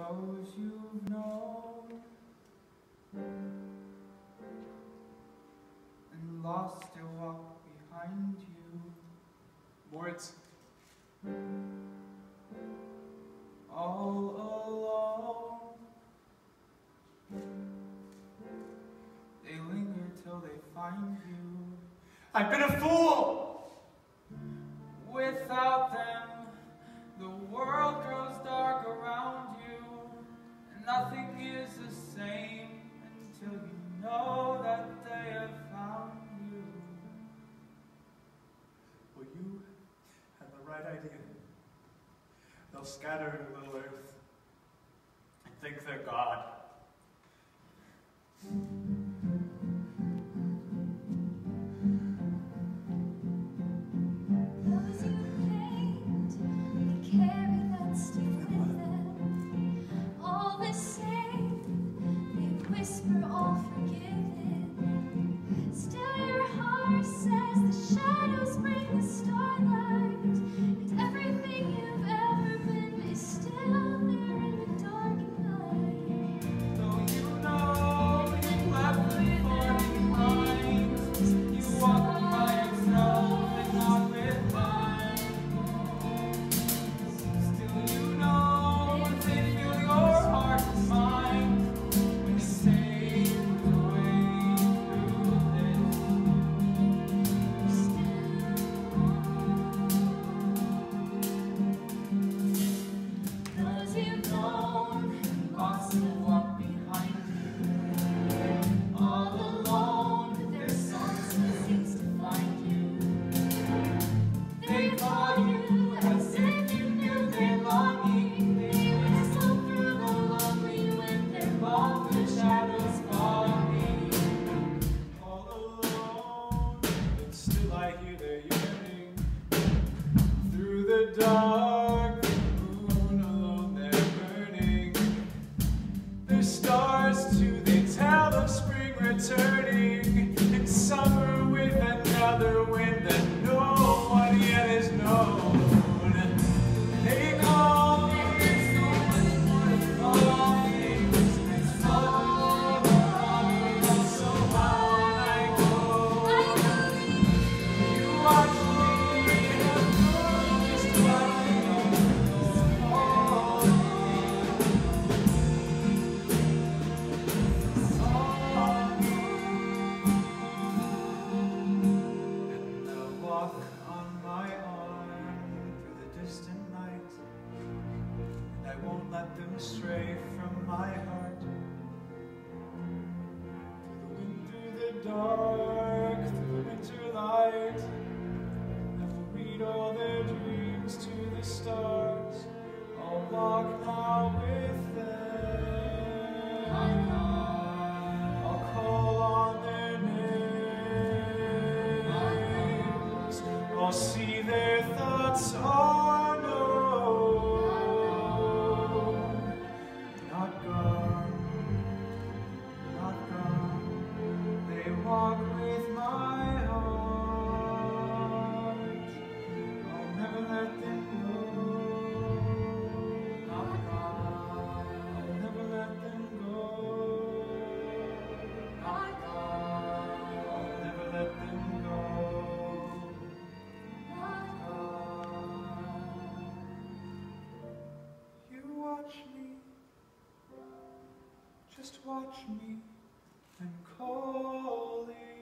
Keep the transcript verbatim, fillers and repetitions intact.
those you've known and lost their walk behind you. Moritz. All alone, they linger till they find you. I've been a fool! Without them, the world grows dark around you, and nothing is the same until you know that they have found you. Well, you had the right idea. They'll scatter in little earth and think they're God. Those you hate, they carry that stick with them. All the same, they whisper all forgiven. Still your heart says the shadows bring the starlight, and everything you've ever been is still there in the dark night. Though you know you left me far behind, you walk by yourself and not with them. Still you know they feel your heart and mind when they say the way through this. Those you've known Lost to walk behind you, all alone, but their songs seems to find you. They call you as if you knew their longing. They whistle through the lonely when their long the shadows falling. All alone, but still I hear their yearning. Through the dark, the moon alone they're burning. Their stars too, they tell of spring returning. In summer with another wind that no one yet has known. They call me So much more than longing, it's all longing, so how I go. I believe You watch me, just what I know. and I'll walk on my arm through the distant night, and I won't let them stray from my heart. Through the wind, through the dark, through the winter light, I will read all their dreams to the stars. I'll walk now with them. I'll call on their names. I'll see their thoughts are known. Not gone, not gone. They walk with my heart. I'll never let them go. Not gone, I'll never let them go. not gone, I'll never let them go. not gone. You watch me, just watch me, I'm calling.